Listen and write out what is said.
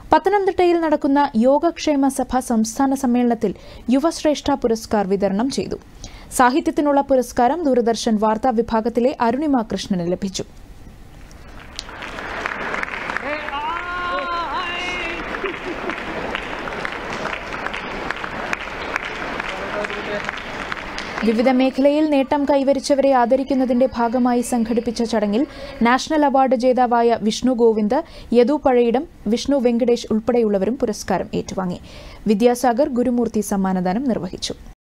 പത്തനംതിട്ടയിൽ നടക്കുന്ന യോഗക്ഷേമ സഭ സംസ്ഥാന സമ്മേളനത്തിൽ യുവശ്രേഷ്ഠ പുരസ്കാർ വിതരണം ചെയ്തു. സാഹിത്യത്തിനുള്ള പുരസ്കാരം ദൂരദർശൻ വാർത്താ വിഭാഗത്തിലെ അരുണിമ കൃഷ്ണന് ലഭിച്ചു. വിവിധ മേഖലയിൽ നേട്ടം കൈവരിച്ചവരെ ആദരിക്കുന്നതിന്റെ ഭാഗമായി സംഘടിപ്പിച്ച ചടങ്ങിൽ നാഷണൽ അവാർഡ് ജേതാവായ വിഷ്ണു ഗോവിന്ദ്, യദു പഴയിടം, വിഷ്ണു വെങ്കടേഷ് ഉൾപ്പെടെയുള്ളവരും പുരസ്കാരം ഏറ്റുവാങ്ങി. വിദ്യാസാഗർ ഗുരുമൂർത്തി സമ്മാനദാനം നിർവഹിച്ചു.